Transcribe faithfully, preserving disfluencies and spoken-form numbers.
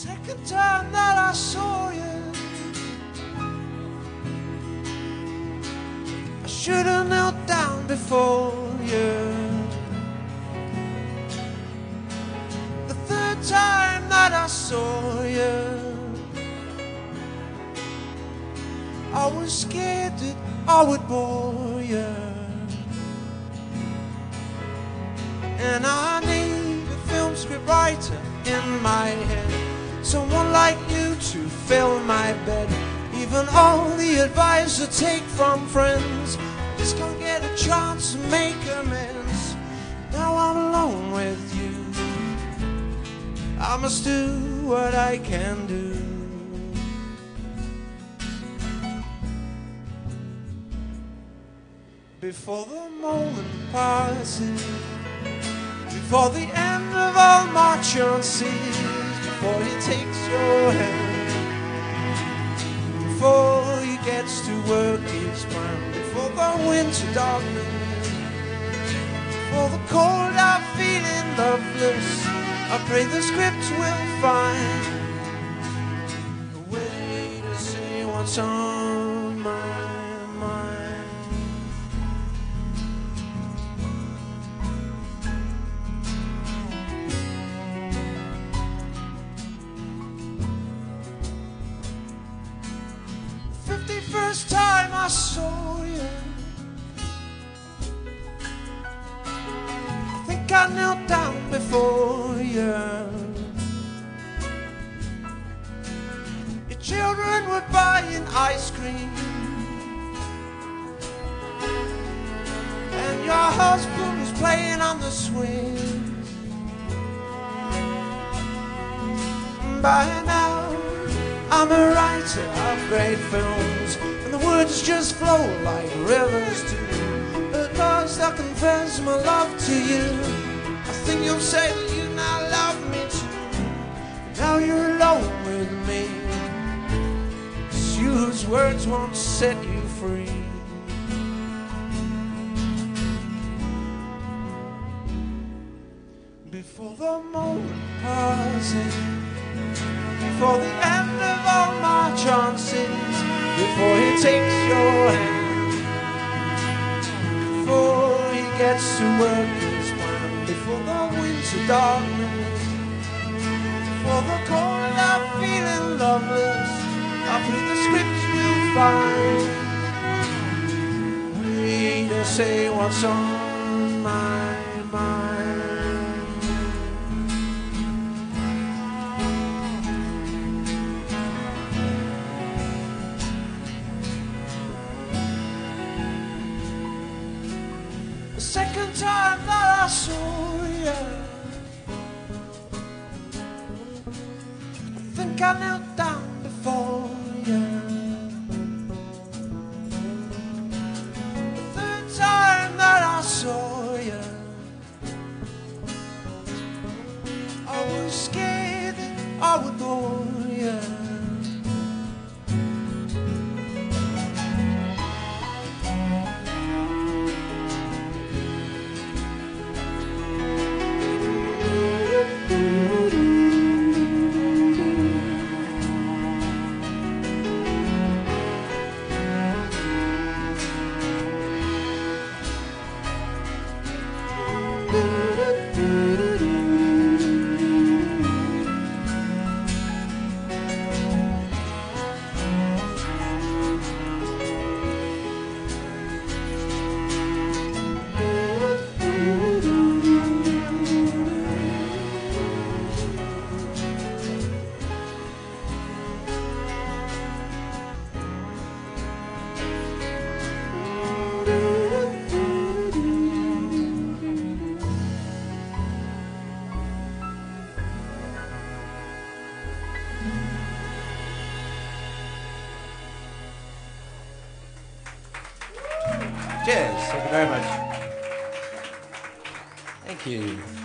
Second time that I saw you, I should have knelt down before you. The third time that I saw you, I was scared that I would bore you. And I need a film script writer in my head, someone like you to fill my bed. Even all the advice I take from friends, just can't get a chance to make amends. Now I'm alone with you, I must do what I can do. Before the moment passes, before the end of all my chances, before he takes your hand, before he gets to work his plan, before the winter darkness, before the cold I'm feeling loveless, I pray the script will find a way to say what's on my mind. First time I saw you, I think I knelt down before you. Your children were buying ice cream, and your husband was playing on the swing. By now I'm a writer of great films, and the words just flow like rivers do. At last I confess my love to you. I think you'll say that you now love me too. Now you're alone with me, it's you whose words won't set you free. Before the moment passes, before the end of all my chances, before he takes your hand, before he gets to work his plan, before the winter darkness, before the cold I'm feeling loveless, I pray the script will find a way to say what's on my mind. Second time that I saw you, I think I knelt down before you. The third time that I saw you, I was scared that I would bore you. Cheers. Thank you very much. Thank you.